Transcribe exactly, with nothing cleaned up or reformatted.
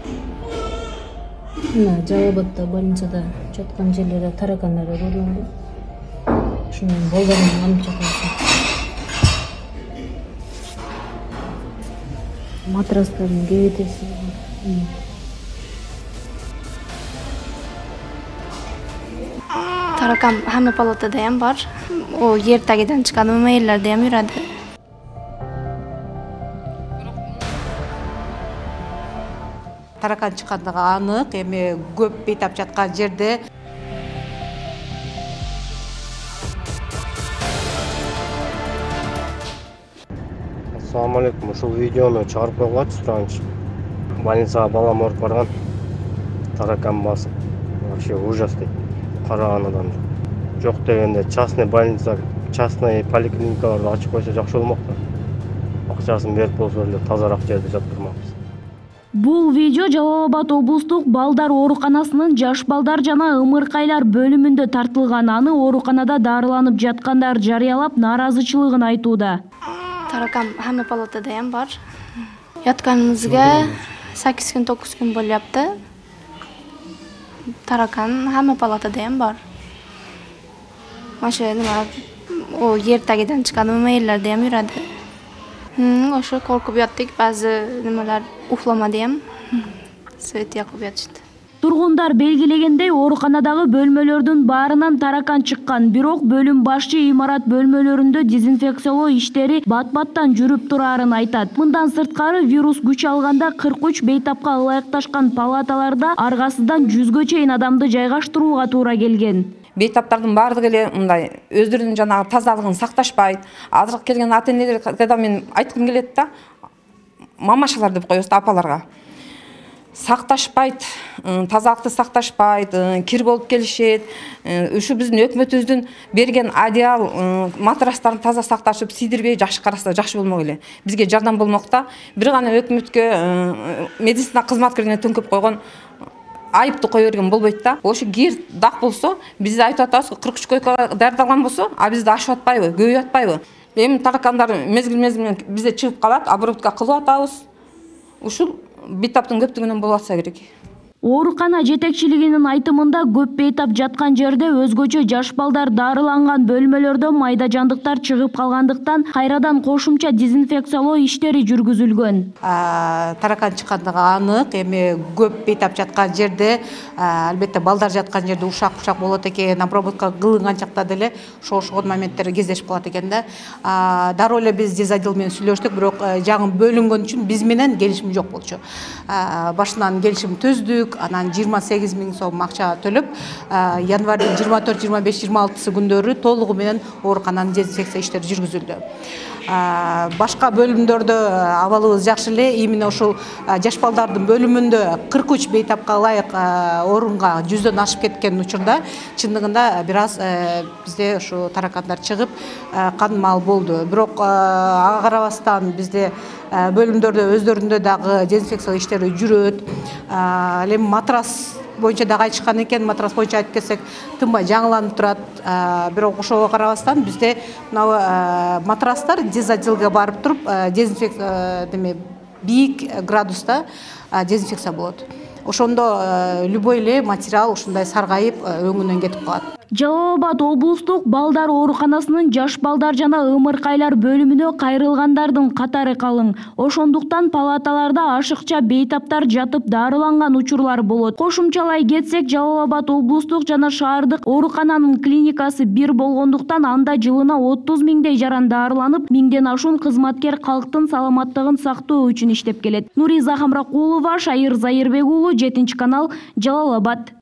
Мына Жалал Абадта больницада жаткан жерлерде таракандар көрүндү. Ушунун балдарын алып жатышат. Матрастардын кебетеси. Таракан hamma palatada ham bor. O yer tagidan chiqqan mayillarda ham yuradi. Таракан чыккандыгы анык, эми көп бейтап жаткан жерде. Assalamu alaikum. Ушул видеону чыгарып койгончу суранчу. Больницага балам ооруп барган. Таракан басып. Вообще ужас дейт. Караган адам. Жок дегенде частный больница, частный поликлиникаларды ачып койсо жакшы болмок да. Акчасын берип болсо эле тазараак жерде жаткырмакпыз. Бул видео Жалал Абад облустук балдар ооруканасынын жаш балдар жана ымыркайлар бөлүмүндө тартылган. Аны ооруканада дарыланып жаткандар жарыялап нааразычылыгын айтууда. Таракан hamma palatada ham bor. Yotganimizga sakkiz kun to'qqiz kun bo'lyapti. Таракан hamma palatada ham bor. Mana nima o yer tagidan chiqqan mayillarda ham yuradi. Hmm, o'sha qo'rqib yotdik, ba'zi nimalar uxlamadi ham. Svet yoqib yotishdi. Тургундар белгилегендей, ооруканадагы бөлмөлөрдүн баарынан таракан чыккан. Бирок бөлүм башчы имарат бөлмөлөрүндө дезинфекциялоо иштери бат-баттан жүрүп турарын айтат. Мындан сырткары вирус күч алганда кырк үч бейтапка ылайыкташкан палаталарда аргасынан жүзгө чейин адамды жайгаштырууга туура келген. Бейтаптардын баардыгы эле мындай өздөрүнүн жанагы тазалыгын сакташпайт. Азыркы келген ата-энелер когда мен айткым келет да, мамашалар деп коебуз да, апаларга. Сакташпайт, тазалыкты сакташпайт, кир болуп келишет. Ушу биздин өкмөтүбүздүн берген одеял, матрастарын таза сакташып, сийдирбей жакшы караса жакшы болмок эле. Бизге жардам болмок да. Бир гана өкмөткө медицина кызматкерлерине төңкөп койгон айыпты кое берген болбойт да. Ошо кир дак болсо, биз айтып атабыз, кырк үч койкага даярдалган болсо, а бизди ашып атпайбы, көбөйүп атпайбы? Эми таракандар мезгил-мезгил менен бизде чыгып калат, обработка кылып атабыз. Ушул бейтаптын көптүгүнөн болуп атса керек. Оорукана жетекчилигинин айтымында көп бейтап жаткан жерде өзгөчө жаш балдар дарыланган бөлмөлөрдө майда жандыктар чыгып калгандыктан кайрадан кошумча дезинфекциялоо иштери жүргүзүлгөн. Таракан чыккандыгы анык, эми көп бейтап жаткан жерде, албетте балдар жаткан жерде ушак-ушак болот экен, обработка кылынган чакта деле ошол моменттер кездешип калат экен да. Дароо эле биз дез отдел менен сүйлөштүк, бирок жаңы бөлүнгөн үчүн биз менен келишим жок болчу. Башынан келишим түздүк. Анан жыйырма сегиз миң сом акча төлөп, январдын жыйырма төрт, жыйырма беш, жыйырма алтысы күндөрү толугу менен оорукананын дезинфекция иштери жүргүзүлдү. Башка бөлүмдөрдө абалыбыз жакшы эле, именно ошол жаш балдардын бөлүмүндө кырк үч бейтапка ылайык орунга жүздөн ашып кеткен учурда чындыгында бир аз бизде ошо таракандар чыгып канмал болду. Бирок ага карабастан бизде бөлүмдөрдө өздөрүндө дагы дезинфекциялоо иштери жүрөт. Эми матрас боюнча дагы айтышкан экен, матрас боюнча айтып кетсек, тынбай жаңыланып турат. Бирок ошого карабастан бизде мына матрастар дез отделге барып туруп, дезинфекция деме бийик градуста дезинфекция болот. Ошондо любой эле материал ушундай саргайып өңүнөн кетип калат. Жалал Абад облустук балдар ооруканасынын жаш балдар жана ымыркайлар бөлүмүнө кайрылгандардын катары калың. Ошондуктан палаталарда ашыкча бейтаптар жатып дарыланган учурлар болот. Кошумчалай кетсек, Жалал Абад облустук жана шаардык оорукананын клиникасы бир болгондуктан анда жылына отуз миңдей жаран дарыланып, миңден ашуун кызматкер калктын саламаттыгын сактоо үчүн иштеп келет. Нуриза Хамракулова, Шайыр Зайырбек уулу, жетинчи канал, Жалал Абад.